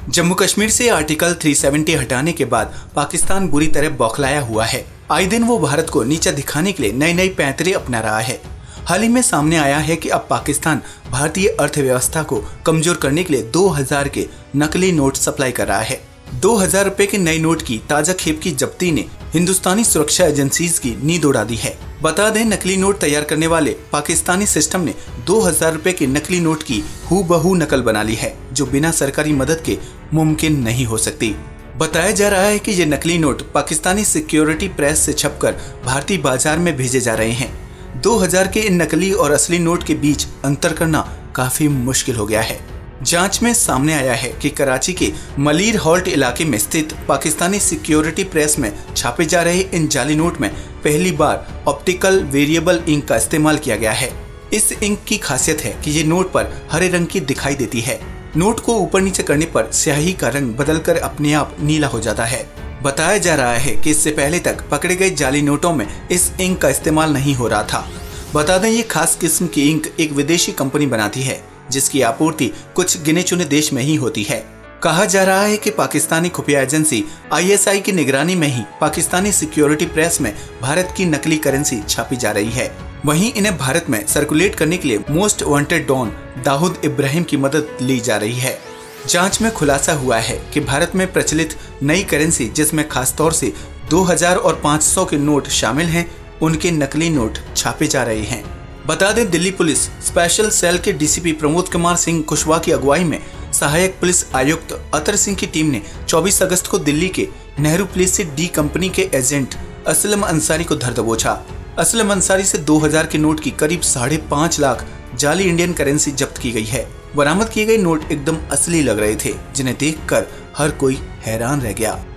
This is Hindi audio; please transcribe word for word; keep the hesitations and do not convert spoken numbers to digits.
जम्मू कश्मीर से आर्टिकल तीन सौ सत्तर हटाने के बाद पाकिस्तान बुरी तरह बौखलाया हुआ है। आए दिन वो भारत को नीचा दिखाने के लिए नई नई पैंतरे अपना रहा है। हाल ही में सामने आया है कि अब पाकिस्तान भारतीय अर्थव्यवस्था को कमजोर करने के लिए दो हज़ार के नकली नोट सप्लाई कर रहा है। दो हज़ार रुपए के नए नोट की ताजा खेप की जब्ती ने हिंदुस्तानी सुरक्षा एजेंसीज की नींद उड़ा दी है। बता दें, नकली नोट तैयार करने वाले पाकिस्तानी सिस्टम ने दो हज़ार रुपए के नकली नोट की हूबहू नकल बना ली है, जो बिना सरकारी मदद के मुमकिन नहीं हो सकती। बताया जा रहा है कि ये नकली नोट पाकिस्तानी सिक्योरिटी प्रेस से छपकर भारतीय बाजार में भेजे जा रहे हैं। दो हज़ार के इन नकली और असली नोट के बीच अंतर करना काफी मुश्किल हो गया है। जांच में सामने आया है कि कराची के मलीर हॉल्ट इलाके में स्थित पाकिस्तानी सिक्योरिटी प्रेस में छापे जा रहे इन जाली नोट में पहली बार ऑप्टिकल वेरिएबल इंक का इस्तेमाल किया गया है। इस इंक की खासियत है कि ये नोट पर हरे रंग की दिखाई देती है। नोट को ऊपर नीचे करने पर स्याही का रंग बदलकर अपने आप नीला हो जाता है। बताया जा रहा है कि इससे पहले तक पकड़े गए जाली नोटों में इस इंक का इस्तेमाल नहीं हो रहा था। बता दें, ये खास किस्म की इंक एक विदेशी कंपनी बनाती है, जिसकी आपूर्ति कुछ गिने चुने देश में ही होती है। कहा जा रहा है कि पाकिस्तानी खुफिया एजेंसी आई एस आई की निगरानी में ही पाकिस्तानी सिक्योरिटी प्रेस में भारत की नकली करेंसी छापी जा रही है। वहीं इन्हें भारत में सर्कुलेट करने के लिए most wanted don Dawood Ibrahim की मदद ली जा रही है। जांच में खुलासा हुआ है कि भारत में प्रचलित नई करेंसी, जिसमें खासतौर से दो हज़ार और पाँच सौ के नोट शामिल हैं, उनके नकली नोट छापे जा रहे हैं। बता दें, दिल्ली पुलिस स्पेशल सेल के D C P Pramod Kumar Singh Kushwaha की अगुवाई में सहायक पुलिस आयुक्त अतर सिंह की टीम ने चौबीस अगस्त को दिल्ली के नेहरू प्लेस से डी कंपनी के एजेंट असलम अंसारी को धर दबोचा। असलम अंसारी से दो हज़ार के नोट की करीब साढ़े पाँच लाख जाली इंडियन करेंसी जब्त की गई है। बरामद किए गए नोट एकदम असली लग रहे थे, जिन्हें देखकर हर कोई हैरान रह गया।